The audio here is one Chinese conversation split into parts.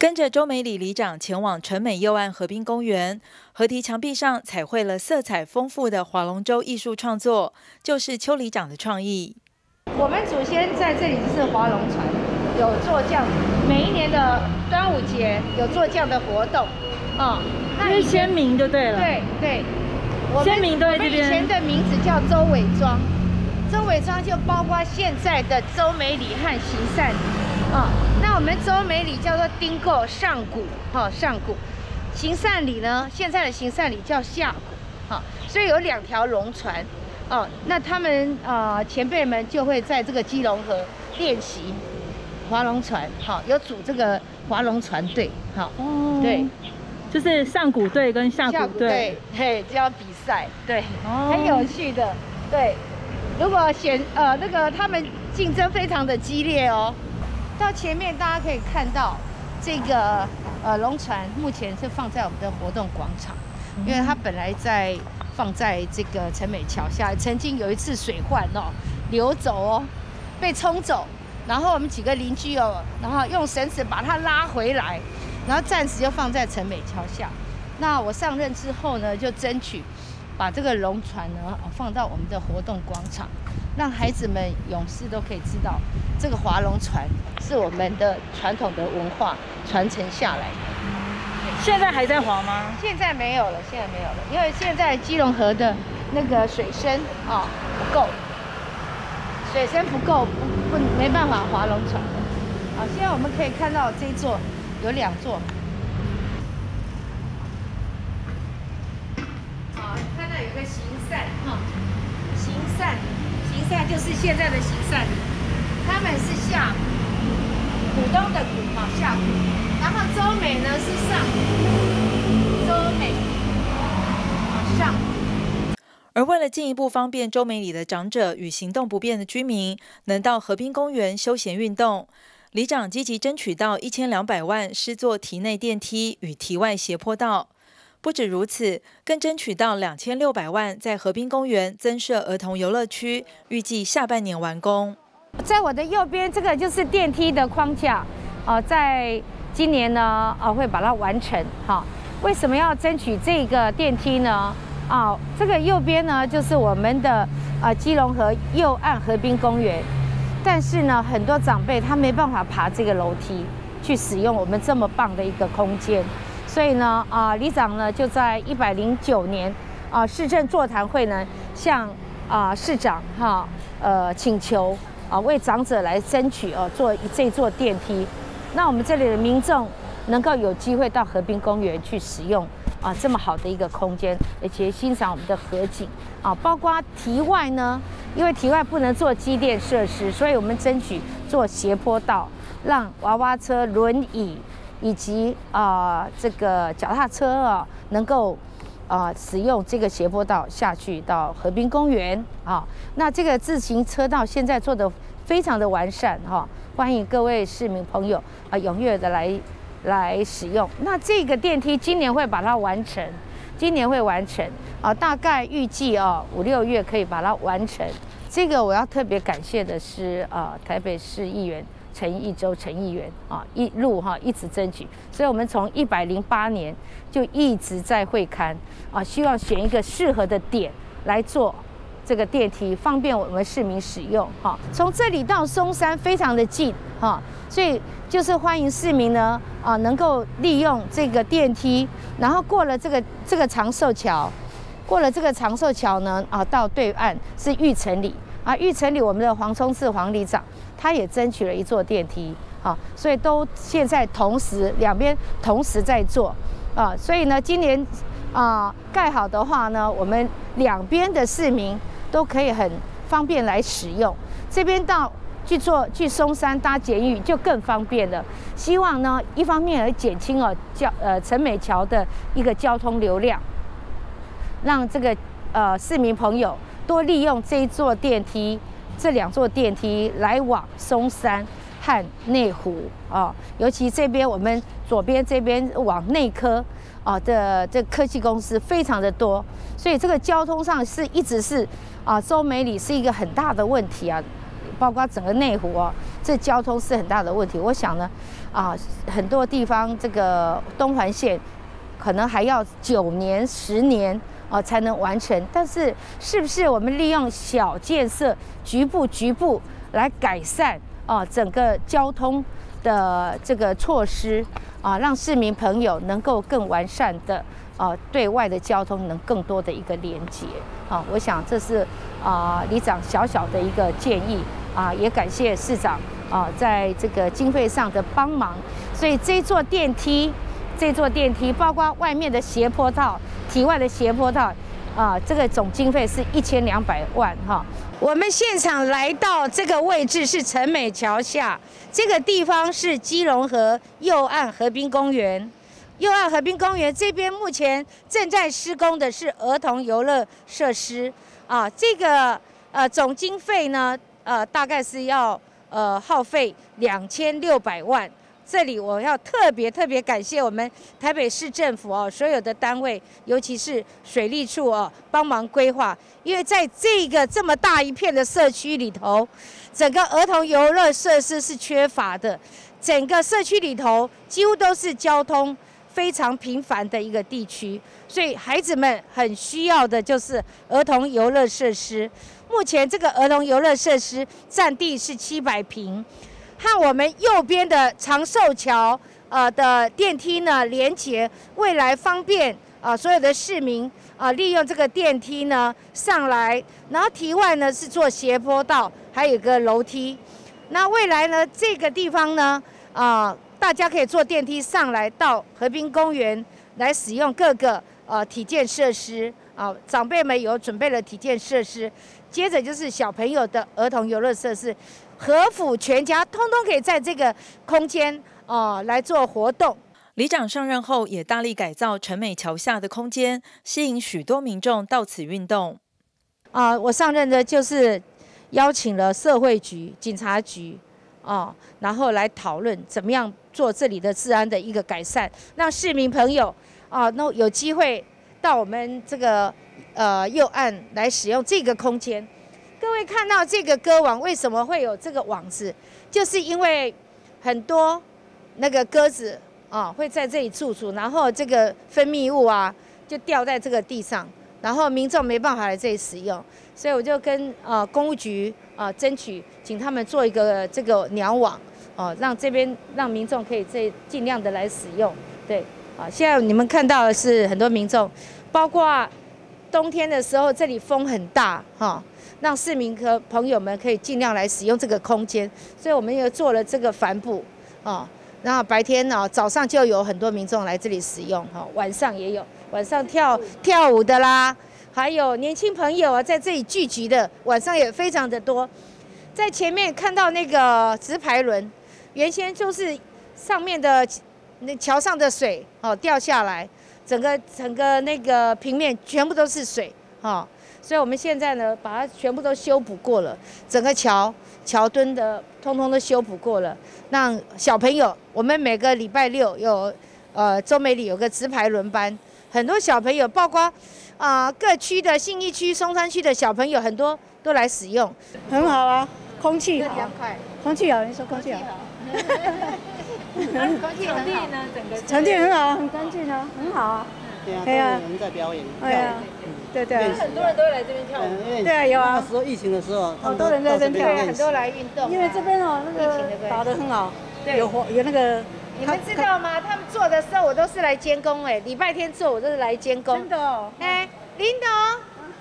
跟着周美里里长前往陈美右岸河滨公园，河堤墙壁上彩绘了色彩丰富的划龙舟艺术创作，就是邱里长的创意。 我们祖先在这里是划龙船，有做这样，每一年的端午节有做这样的活动， 那是先民就对了。 对， 先民都在这边。 我们以前的名字叫周伟庄，周伟庄就包括现在的周美里和行善里。那我们周美里叫做丁构上古，上古，行善里呢，现在的行善里叫下古，所以有2条龙船，那他们前辈们就会在这个基隆河练习划龙船，有组这个划龙船队，对， 就是上古队跟下古队， 嘿，就要比赛，对，很有趣的，对，如果那个他们竞争非常的激烈哦。到前面大家可以看到，这个龙船目前是放在我们的活动广场，因为它本来放在这个陈美桥下，曾经有一次水患流走被冲走，然后我们几个邻居然后用绳子把它拉回来，然后暂时就放在陈美桥下。那我上任之后呢，就争取把这个龙船呢放到我们的活动广场，让孩子们、勇士都可以知道，这个划龙船是我们的传统的文化传承下来的。 现在还在划吗？ 现在没有了，因为现在基隆河的那个水深不够，水深不够，没办法划龙船的。现在我们可以看到这一座有2座。看到有个行善行善就是现在的行善里，他们是下股东的股下股，然后周美呢是上股，周美上股。 而为了进一步方便周美里的长者与行动不便的居民能到河滨公园休闲运动，里长积极争取到1200万施作堤内电梯与堤外斜坡道。不止如此，更争取到2600万在河滨公园增设儿童游乐区，预计下半年完工。 在我的右边，这个就是电梯的框架，在今年呢，会把它完成。为什么要争取这个电梯呢？这个右边呢，就是我们的基隆河右岸河滨公园，但是呢，很多长辈他没办法爬这个楼梯去使用我们这么棒的一个空间。所以呢，里长呢就在109年，市政座谈会呢，向市长请求为长者来争取做这座电梯，那我们这里的民众能够有机会到河滨公园去使用这么好的一个空间，而且欣赏我们的河景包括堤外呢，因为堤外不能做机电设施，所以我们争取做斜坡道，让娃娃车、轮椅以及这个脚踏车能够使用这个斜坡道下去到河滨公园那这个自行车道现在做得非常的完善欢迎各位市民朋友踊跃的来使用。那这个电梯今年会把它完成，大概预计5、6月可以把它完成。这个我要特别感谢的是台北市议员陈义洲陈议员一路一直争取，所以我们从108年就一直在会勘希望选一个适合的点来做这个电梯，方便我们市民使用从这里到松山非常的近所以就是欢迎市民呢能够利用这个电梯，然后过了这个长寿桥，呢到对岸是玉成里玉成里我们的黄聪志黄里长他也争取了一座电梯所以都现在两边同时在做所以呢今年盖好的话呢，我们两边的市民都可以很方便来使用，这边去松山搭捷运就更方便了。希望呢一方面来减轻陈美桥的一个交通流量，让这个市民朋友多利用这2座电梯来往松山和内湖尤其这边我们左边这边往内科的这科技公司非常的多，所以这个交通上一直是周美里是一个很大的问题包括整个内湖哦，这交通是很大的问题。我想呢，很多地方这个东环线可能还要9年、10年才能完成。但是，是不是我们利用小建设、局部来改善整个交通的这个措施让市民朋友能够更完善的对外的交通能更多的一个连接我想这是里长小小的一个建议也感谢市长在这个经费上的帮忙。所以这座电梯包括外面的斜坡道、体外的斜坡道这个总经费是1200万我们现场来到这个位置是陈美桥下，这个地方是基隆河右岸河滨公园。右岸河滨公园这边目前正在施工的是儿童游乐设施这个总经费呢大概是要耗费2600万。这里我要特别感谢我们台北市政府所有的单位，尤其是水利处帮忙规划，因为在这个这么大一片的社区里头，整个儿童游乐设施是缺乏的，整个社区里头几乎都是交通非常频繁的一个地区，所以孩子们很需要的就是儿童游乐设施。目前这个儿童游乐设施占地是700坪。和我们右边的长寿桥的电梯呢连接，未来方便所有的市民利用这个电梯呢上来，然后题外呢是做斜坡道，还有一个楼梯。那未来呢这个地方呢大家可以坐电梯上来到河滨公园来使用各个体健设施长辈们有准备了体健设施，接着就是小朋友的儿童游乐设施。和府全家通通可以在这个空间来做活动。 里长上任后也大力改造陈美桥下的空间，吸引许多民众到此运动。 我上任的就是邀请了社会局、警察局然后来讨论怎么样做这里的治安的一个改善，让市民朋友那有机会到我们这个右岸来使用这个空间。各位看到这个鸽网为什么会有这个网子？就是因为很多那个鸽子会在这里住宿，然后这个分泌物就掉在这个地上，然后民众没办法来这里使用，所以我就跟公务局争取，请他们做一个这个鸟网让这边让民众可以尽量的来使用。对现在你们看到的是很多民众，包括冬天的时候这里风很大让市民和朋友们可以尽量来使用这个空间，所以我们也做了这个帆布然后白天早上就有很多民众来这里使用晚上也有，晚上跳舞的啦，还有年轻朋友在这里聚集的，晚上也非常的多。在前面看到那个直排轮，原先就是上面的那桥上的水掉下来，整个那个平面全部都是水所以我们现在呢，把它全部都修补过了，整个桥墩的通通都修补过了，让小朋友，我们每个礼拜六有中美里有个直排轮班，很多小朋友，包括各区的信义区、松山区的小朋友，很多都来使用， 很好空气好，空气好，你说空气好。 空气很好呢， 场地很好，很干净很好对啊，有人在表演。 对， 很多人都会来这边跳舞。 对有那时候疫情的时候， 很多人在这边跳舞， 很多来运动。 因为这边那个打得很好，有那个。 你们知道吗？他们做的时候，我都是来监工礼拜天做我都是来监工。 真的林董，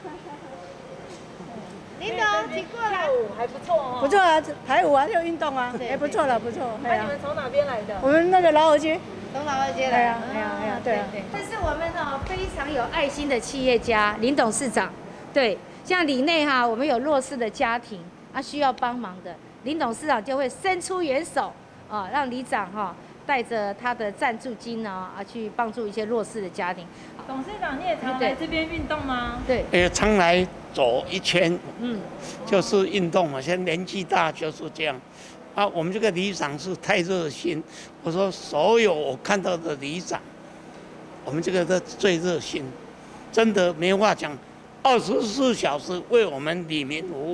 请过来。还不错不错排舞就运动不错了，不错。 那你们从哪边来的？ 我们那个老河街。 从老河街来。 对。 这是我们非常有爱心的企业家林董事长。对，像里内我们有弱势的家庭需要帮忙的，林董事长就会伸出援手让里长带着他的赞助金去帮助一些弱势的家庭。 董事长，你也常来这边运动吗？ 对， 也常来走一圈，就是运动嘛。现在年纪大就是这样。我们这个里长是太热心，我说所有我看到的里长，我们这个的最热心，真的没话讲，24小时为我们里民服务，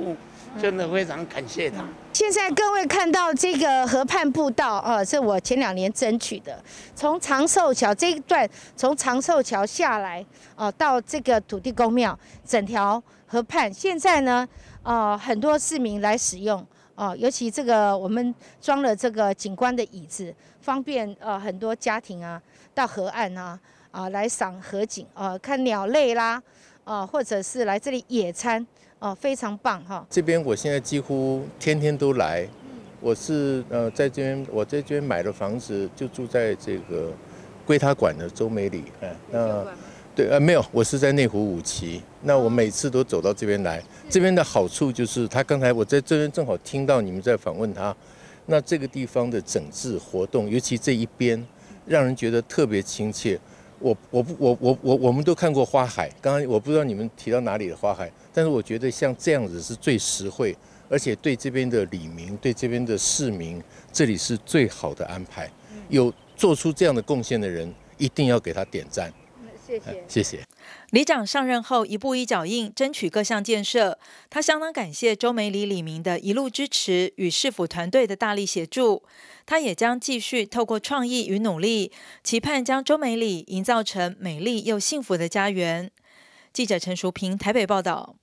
真的非常感谢他。 现在各位看到这个河畔步道是我前2年争取的，从长寿桥这一段，从长寿桥下来到这个土地公庙，整条河畔现在呢很多市民来使用尤其这个我们装了这个景观的椅子，方便很多家庭到河岸来赏河景看鸟类啦或者是来这里野餐非常棒哈。 这边我现在几乎天天都来，我是在这边我在这边买了房子，就住在这个归他管的周美里那对没有，我是在内湖5期。那我每次都走到这边来，这边的好处就是他刚才我在这边正好听到你们在访问他，那这个地方的整治活动，尤其这一边，让人觉得特别亲切。我们都看过花海，刚刚我不知道你们提到哪里的花海，但是我觉得像这样子是最实惠，而且对这边的里民、对这边的市民，这里是最好的安排。有做出这样的贡献的人，一定要给他点赞。 谢谢， 谢谢。 里长上任后一步一脚印，争取各项建设。他相当感谢周美里里民的一路支持与市府团队的大力协助。他也将继续透过创意与努力，期盼将周美里营造成美丽又幸福的家园。记者陈淑平台北报道。